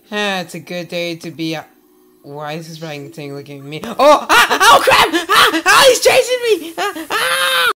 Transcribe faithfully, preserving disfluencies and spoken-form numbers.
Ah, it's a good day to be. Uh, why is this orangutan looking at me? Oh! Ah, oh crap! Ah,